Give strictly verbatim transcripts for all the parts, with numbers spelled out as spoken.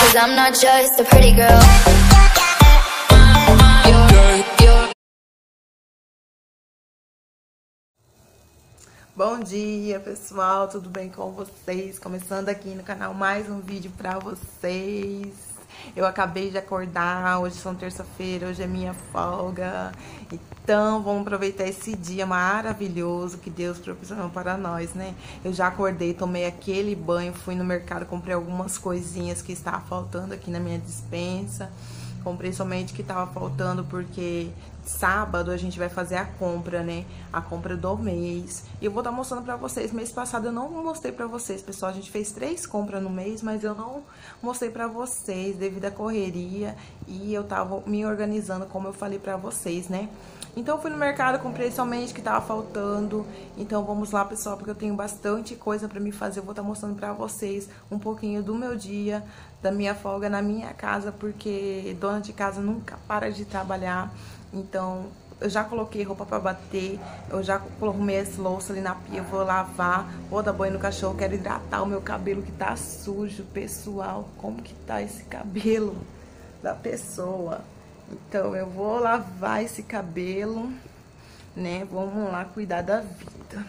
'cause I'm not just a pretty girl. Bom dia, pessoal, tudo bem com vocês? Começando aqui no canal mais um vídeo pra vocês. Eu acabei de acordar, hoje são terça-feira, hoje é minha folga. Então, vamos aproveitar esse dia maravilhoso que Deus proporcionou para nós, né? Eu já acordei, tomei aquele banho, fui no mercado, comprei algumas coisinhas que estavam faltando aqui na minha despensa. Comprei somente o que tava faltando porque sábado a gente vai fazer a compra, né? A compra do mês. E eu vou estar mostrando pra vocês. Mês passado eu não mostrei pra vocês, pessoal. A gente fez três compras no mês, mas eu não mostrei pra vocês devido à correria. E eu tava me organizando, como eu falei pra vocês, né? Então eu fui no mercado, comprei somente o que tava faltando. Então vamos lá, pessoal, porque eu tenho bastante coisa pra me fazer. Eu vou estar mostrando pra vocês um pouquinho do meu dia, da minha folga na minha casa, porque dona de casa nunca para de trabalhar. Então eu já coloquei roupa pra bater, eu já arrumei as louças ali na pia, vou lavar, vou dar banho no cachorro, quero hidratar o meu cabelo que tá sujo, pessoal. Como que tá esse cabelo da pessoa? Então eu vou lavar esse cabelo, né? Vamos lá cuidar da vida.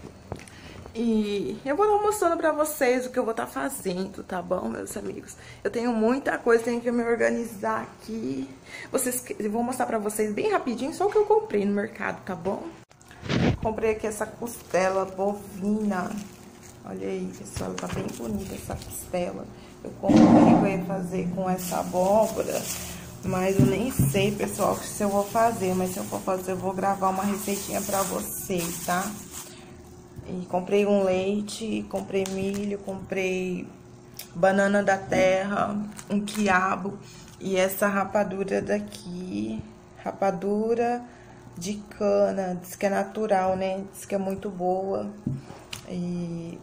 E eu vou estar mostrando pra vocês o que eu vou estar fazendo, tá bom, meus amigos? Eu tenho muita coisa, tenho que me organizar aqui. Vocês, eu vou mostrar pra vocês bem rapidinho só o que eu comprei no mercado, tá bom? Comprei aqui essa costela bovina. Olha aí, pessoal, tá bem bonita essa costela. Eu comprei que eu ia fazer com essa abóbora, mas eu nem sei, pessoal, se eu vou fazer. Mas se eu for fazer, eu vou gravar uma receitinha pra vocês, tá? E comprei um leite, comprei milho, comprei banana da terra, um quiabo e essa rapadura daqui, rapadura de cana, diz que é natural, né? Diz que é muito boa. E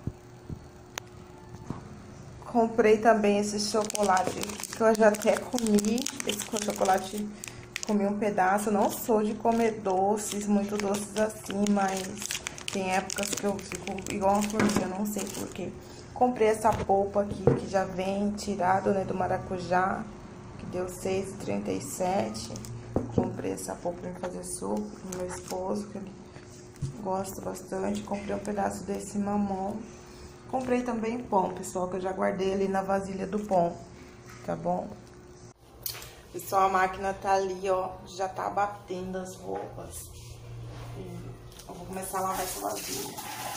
comprei também esse chocolate que eu já até comi, esse chocolate, comi um pedaço. Eu não sou de comer doces, muito doces assim, mas tem épocas que eu fico igual uma formiga, não sei porquê. Comprei essa polpa aqui, que já vem tirado, né, do maracujá, que deu seis reais e trinta e sete centavos. Comprei essa polpa pra fazer suco pro meu esposo, que ele gosta bastante. Comprei um pedaço desse mamão. Comprei também pão, pessoal, que eu já guardei ali na vasilha do pão, tá bom? Pessoal, a máquina tá ali, ó, já tá batendo as roupas. E eu vou começar a lavar essa vasilha.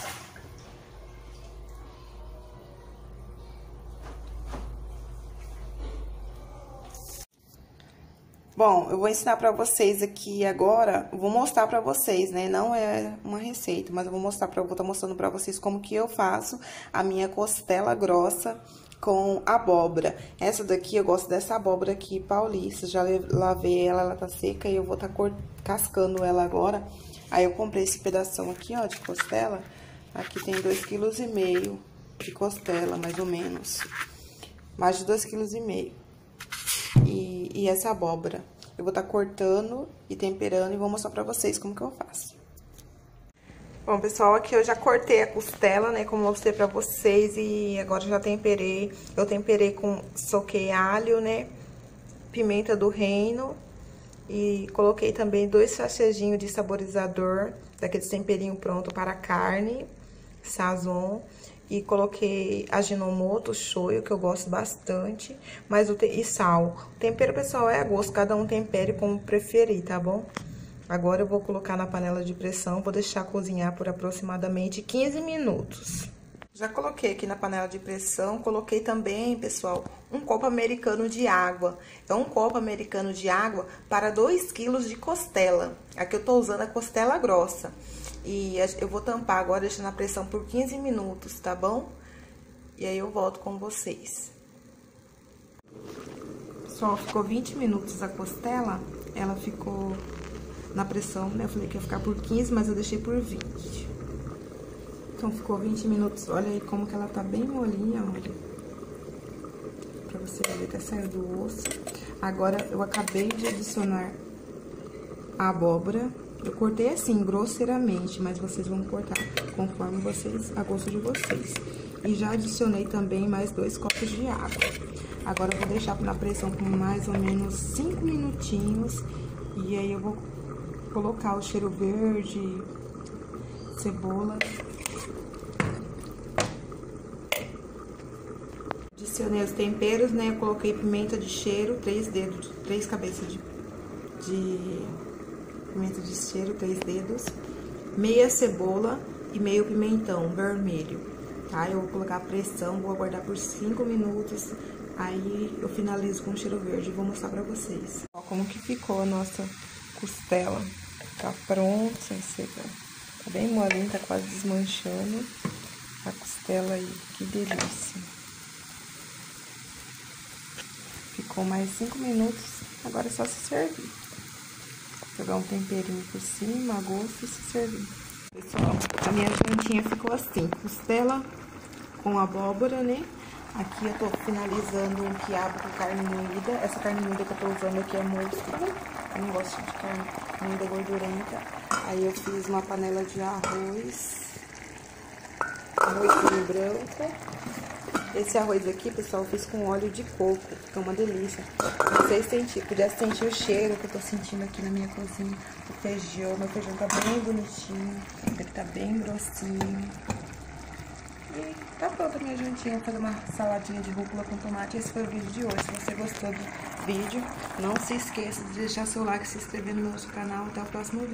Bom, eu vou ensinar pra vocês aqui agora, vou mostrar pra vocês, né? Não é uma receita, mas eu vou mostrar pra, vou estar mostrando pra vocês como que eu faço a minha costela grossa com abóbora. Essa daqui, eu gosto dessa abóbora aqui, paulista. Já lavei ela, ela tá seca e eu vou estar cascando ela agora. Aí eu comprei esse pedação aqui, ó, de costela. Aqui tem dois quilos e meio de costela, mais ou menos. Mais de dois quilos e meio. E, e essa abóbora. Eu vou estar cortando e temperando e vou mostrar pra vocês como que eu faço. Bom, pessoal, aqui eu já cortei a costela, né, como eu mostrei pra vocês. E agora eu já temperei. Eu temperei com, soquei alho, né, pimenta do reino. E coloquei também dois sachêzinhos de saborizador, daquele temperinho pronto para carne, sazon. E coloquei aginomoto, shoyu, que eu gosto bastante, mas o te... e sal. O tempero, pessoal, é a gosto, cada um tempere como preferir, tá bom? Agora eu vou colocar na panela de pressão, vou deixar cozinhar por aproximadamente quinze minutos. Já coloquei aqui na panela de pressão, coloquei também, pessoal, um copo americano de água. É um copo americano de água para dois quilos de costela. Aqui eu tô usando a costela grossa. E eu vou tampar agora, deixando a pressão por quinze minutos, tá bom? E aí eu volto com vocês. Pessoal, ficou vinte minutos a costela, ela ficou na pressão, né? Eu falei que ia ficar por quinze, mas eu deixei por vinte. Então, ficou vinte minutos. Olha aí como que ela tá bem molinha, olha. Pra você ver que saiu do osso. Agora, eu acabei de adicionar a abóbora. Eu cortei assim, grosseiramente, mas vocês vão cortar conforme vocês, a gosto de vocês. E já adicionei também mais dois copos de água. Agora eu vou deixar na pressão por mais ou menos cinco minutinhos. E aí eu vou colocar o cheiro verde, cebola. Adicionei os temperos, né? Eu coloquei pimenta de cheiro, três dedos, três cabeças de, de pimenta de cheiro, três dedos, meia cebola e meio pimentão vermelho, tá? Eu vou colocar a pressão, vou aguardar por cinco minutos, aí eu finalizo com o cheiro verde e vou mostrar pra vocês. Ó, como que ficou a nossa costela. Tá pronta, você tá, tá bem molinha, tá quase desmanchando a costela aí, que delícia. Ficou mais cinco minutos, agora é só se servir. Jogar um temperinho por cima, a gosto e se servir. Pessoal, a minha jantinha ficou assim, costela com abóbora, né? Aqui eu tô finalizando um quiabo com carne moída. Essa carne moída que eu tô usando aqui é músculo. Eu não gosto de carne moída gordurenta. Aí eu fiz uma panela de arroz, arroz branco. Esse arroz aqui, pessoal, eu fiz com óleo de coco, que é uma delícia. Não sei se sentir, pudesse sentir o cheiro que eu tô sentindo aqui na minha cozinha. O feijão, meu feijão tá bem bonitinho, ele tá bem grossinho. E tá pronta a minha jantinha. Vou fazer uma saladinha de rúcula com tomate. Esse foi o vídeo de hoje. Se você gostou do vídeo, não se esqueça de deixar seu like, se inscrever no nosso canal. Até o próximo vídeo.